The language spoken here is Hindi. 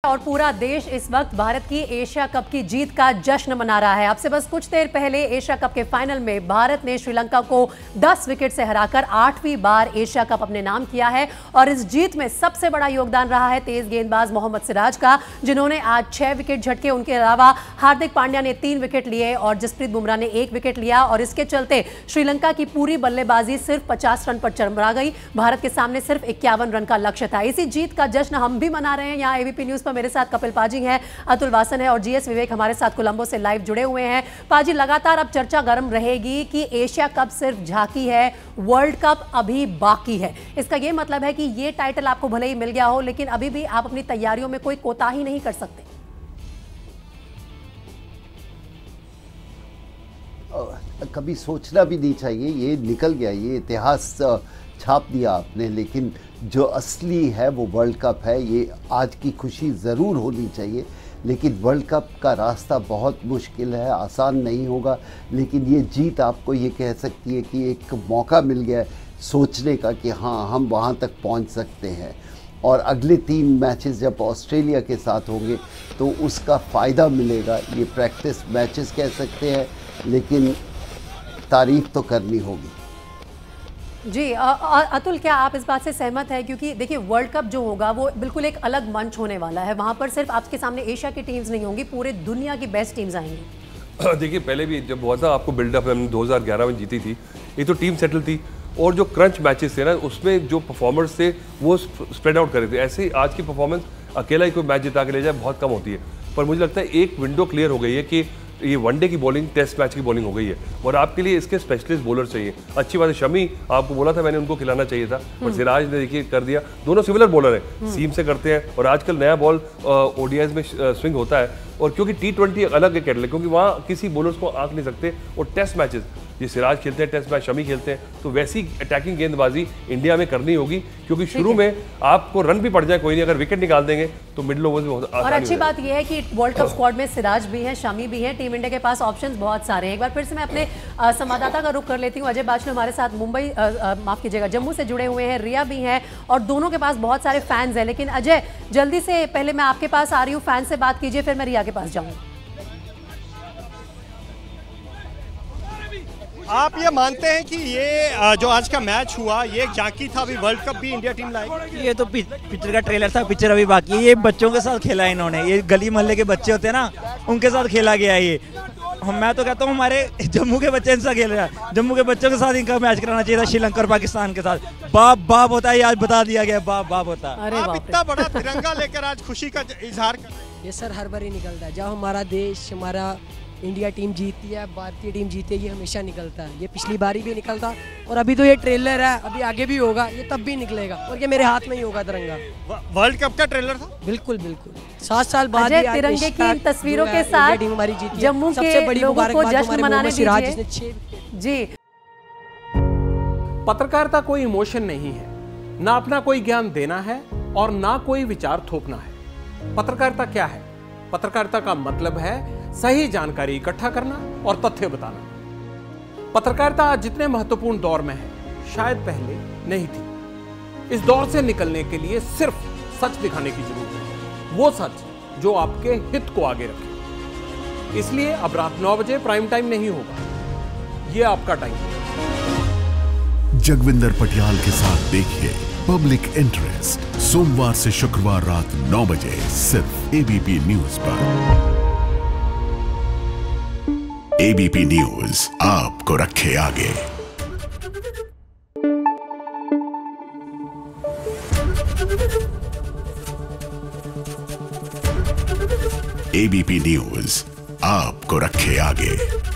और पूरा देश इस वक्त भारत की एशिया कप की जीत का जश्न मना रहा है। अब से बस कुछ देर पहले एशिया कप के फाइनल में भारत ने श्रीलंका को 10 विकेट से हराकर 8वीं बार एशिया कप अपने नाम किया है और इस जीत में सबसे बड़ा योगदान रहा है तेज गेंदबाज मोहम्मद सिराज का, जिन्होंने आज 6 विकेट झटके। उनके अलावा हार्दिक पांड्या ने 3 विकेट लिए और जसप्रीत बुमराह ने 1 विकेट लिया और इसके चलते श्रीलंका की पूरी बल्लेबाजी सिर्फ 50 रन पर चरमरा गई। भारत के सामने सिर्फ 51 रन का लक्ष्य था। इसी जीत का जश्न हम भी मना रहे हैं। यहाँ एबीपी न्यूज पर मेरे साथ कपिल पाजी हैं, अतुल वासन है और जीएस विवेक हमारे साथ कोलंबो से लाइव जुड़े हुए हैं। पाजी, लगातार अब चर्चा गर्म रहेगी कि एशिया कप सिर्फ झांकी है, वर्ल्ड कप अभी बाकी है। इसका यह मतलब है कि ये टाइटल आपको भले ही मिल गया हो, लेकिन अभी भी आप अपनी तैयारियों में कोई कोताही नहीं कर सकते। कभी सोचना भी नहीं चाहिए, ये निकल गया, ये इतिहास छाप दिया आपने, लेकिन जो असली है वो वर्ल्ड कप है। ये आज की खुशी ज़रूर होनी चाहिए, लेकिन वर्ल्ड कप का रास्ता बहुत मुश्किल है, आसान नहीं होगा। लेकिन ये जीत आपको ये कह सकती है कि एक मौका मिल गया है सोचने का कि हाँ, हम वहाँ तक पहुँच सकते हैं। और अगले 3 मैचेस जब ऑस्ट्रेलिया के साथ होंगे तो उसका फ़ायदा मिलेगा। ये प्रैक्टिस मैचेस कह सकते हैं, लेकिन तारीफ तो करनी होगी। जी अतुल, क्या आप इस बात से सहमत हैं? क्योंकि देखिए, वर्ल्ड कप जो होगा वो बिल्कुल एक अलग मंच होने वाला है। वहाँ पर सिर्फ आपके सामने एशिया की टीम्स नहीं होंगी, पूरे दुनिया की बेस्ट टीम्स आएंगी। देखिए, पहले भी जब बहुत सा आपको बिल्डअप हमने 2011 में जीती थी, ये तो टीम सेटल थी और जो क्रंच मैचेस थे ना, उसमें जो परफॉर्मर्स थे वो स्प्रेड आउट कर रहे थे। ऐसे ही आज की परफॉर्मेंस अकेला ही कोई मैच जिता के ले जाए बहुत कम होती है, पर मुझे लगता है एक विंडो क्लियर हो गई है कि ये वनडे की बॉलिंग टेस्ट मैच की बॉलिंग हो गई है और आपके लिए इसके स्पेशलिस्ट बॉलर चाहिए। अच्छी बात है, शमी आपको बोला था मैंने, उनको खिलाना चाहिए था, और सिराज ने देखिए कर दिया। दोनों सिमिलर बॉलर हैं, सीम से करते हैं और आजकल नया बॉल ओडीआईज में स्विंग होता है। और क्योंकि T20 अलग है कैटेगरी, क्योंकि वहाँ किसी बॉलर्स को आंक नहीं सकते। और टेस्ट मैचेस ये सिराज खेलते हैं, टेस्ट मैच शमी खेलते हैं, तो वैसी अटैकिंग गेंदबाजी इंडिया में करनी होगी, क्योंकि शुरू में आपको रन भी पड़ जाए कोई नहीं, अगर विकेट निकाल देंगे तो मिडिल ओवर्स में बहुत आसानी। और अच्छी बात यह है कि वर्ल्ड कप स्क्वाड में सिराज भी है, शमी भी है, टीम इंडिया के पास ऑप्शंस बहुत सारे हैं। एक बार फिर से मैं अपने संवाददाता का रुख कर लेती हूँ। अजय बाचलू हमारे साथ मुंबई माफ कीजिएगा जम्मू से जुड़े हुए हैं, रिया भी हैं और दोनों के पास बहुत सारे फैंस हैं। लेकिन अजय, जल्दी से पहले मैं आपके पास आ रही हूँ, फैन से बात कीजिए, फिर मैं रिया के पास जाऊँगी। आप ये मानते हैं कि ये जो आज का मैच हुआ ये एक झांकी था, अभी वर्ल्ड कप भी इंडिया टीम लाएगी? ये तो पिक्चर का ट्रेलर था, पिक्चर अभी बाकी है। ये बच्चों के साथ खेला है इन्होंने, ये गली मोहल्ले के बच्चे होते हैं ना, उनके साथ खेला गया है ये। मैं तो कहता हूँ हमारे जम्मू के बच्चे इनसे खेल रहे हैं, जम्मू के बच्चों के साथ इनका मैच कराना चाहिए था श्रीलंका और पाकिस्तान के साथ। बाप बाप होता है, आज बता दिया गया, बाप बाप होता है। आप इतना बड़ा तिरंगा लेकर आज खुशी का इजहार कर रहे हैं। ये सर हर बार ही निकलता है, जब हमारा देश, हमारा इंडिया टीम जीतती है, भारतीय टीम जीती है, ये हमेशा निकलता है। ये पिछली बारी भी निकलता और अभी तो ये ट्रेलर है, अभी आगे भी होगा, ये तब भी निकलेगा और ये मेरे हाथ में ही होगा तिरंगा। वर्ल्ड कप का ट्रेलर था? बिल्कुल बिल्कुल। 7 साल बाद तिरंगे की इन तस्वीरों के साथ टीम हमारी जीती, जम्मू के लोगों को जश्न मनाने दीजिए। जी, पत्रकारिता कोई इमोशन नहीं है, ना अपना कोई ज्ञान देना है और ना कोई विचार थोपना है। पत्रकारिता क्या है? पत्रकारिता का मतलब है सही जानकारी इकट्ठा करना और तथ्य बताना। पत्रकारिता आज जितने महत्वपूर्ण दौर में है, शायद पहले नहीं थी। इस दौर से निकलने के लिए सिर्फ सच दिखाने की जरूरत है, वो सच जो आपके हित को आगे रखे। इसलिए अब रात 9 बजे प्राइम टाइम नहीं होगा, ये आपका टाइम है। जगविंदर पटियाल के साथ देखिए पब्लिक इंटरेस्ट, सोमवार से शुक्रवार रात 9 बजे सिर्फ एबीपी न्यूज पर। एबीपी न्यूज आपको रखे आगे। एबीपी न्यूज आपको रखे आगे।